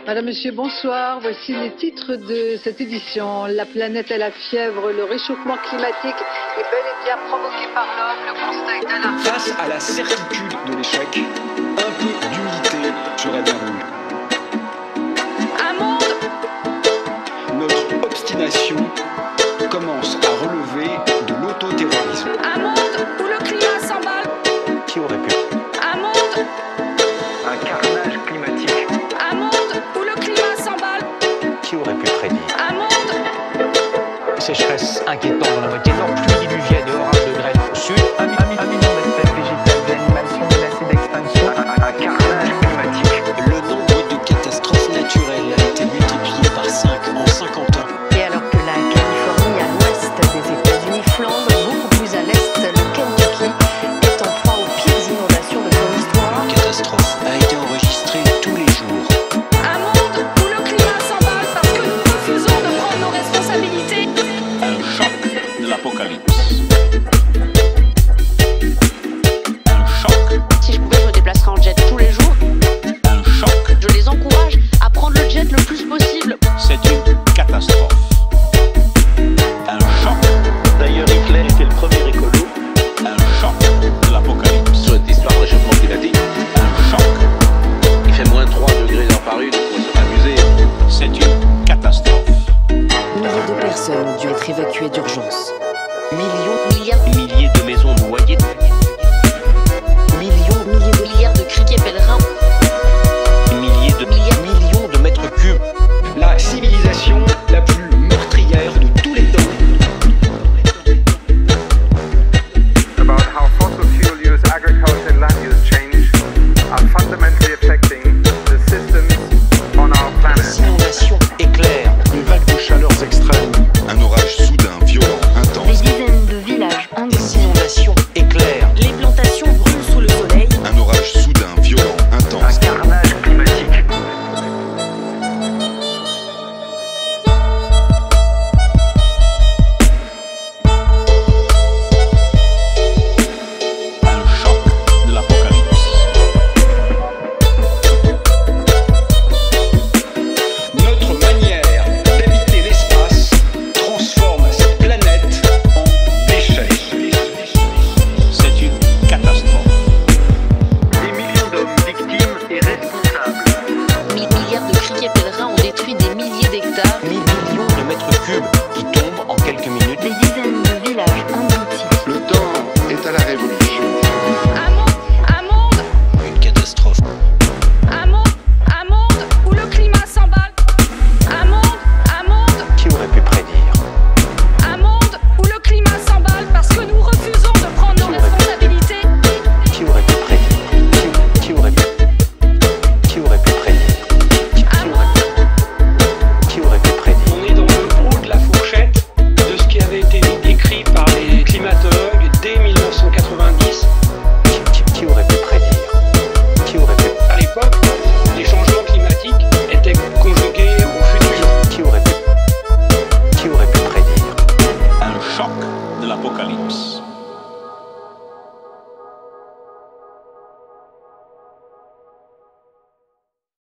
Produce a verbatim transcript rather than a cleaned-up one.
Madame, Monsieur, bonsoir. Voici les titres de cette édition. La planète a la fièvre, le réchauffement climatique est bel et bien provoqué par l'homme. Le constat est alarmant. Face à la certitude de l'échec, un peu d'humilité serait bienvenue. Un monde. Notre obstination commence à